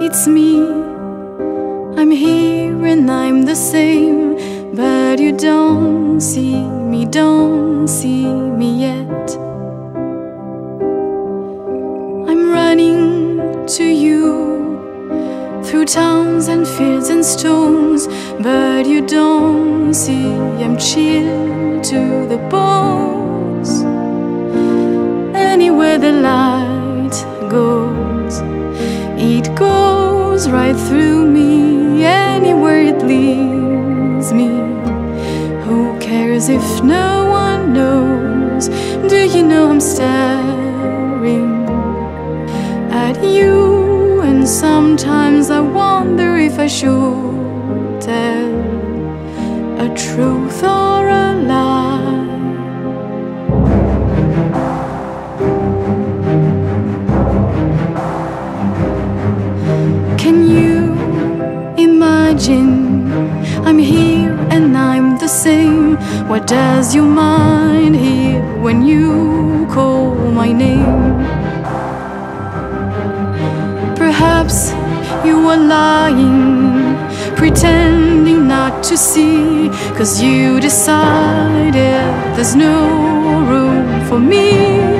it's me. I'm here and I'm the same, but you don't see me yet. I'm running to you through towns and fields and stones, but you don't see I'm chilled to the bones. Anywhere the light goes, it goes right through me. Anywhere it leads me, who cares if no one knows? Do you know I'm staring at you, and sometimes I wonder if I should tell a truth or a lie. Can you imagine I'm here and I'm the same? What does your mind hear when you call my name? Perhaps you are lying, pretending not to see, 'cause you decided there's no room for me.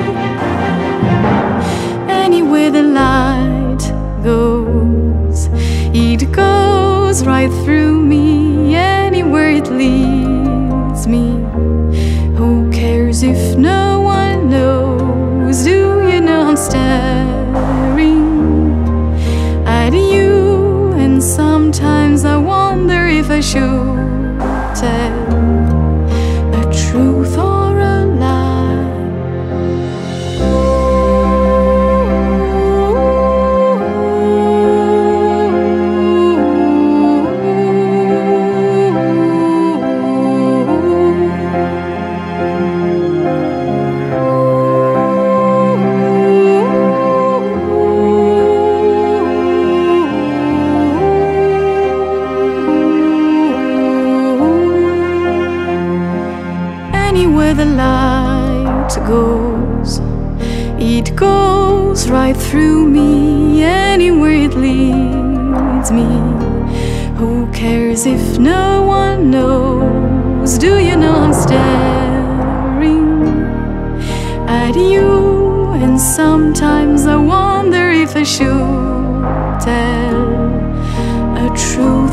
Anywhere the light goes, it goes right through me. Anywhere it leads me, who cares if no one knows? Do you know I'm staring at you, and sometimes I wonder if I should tell a truth or a lie. Anywhere the light goes, it goes right through me. Anywhere it leads me, who cares if no one knows? Do you know I'm staring at you, and sometimes I wonder if I should tell a truth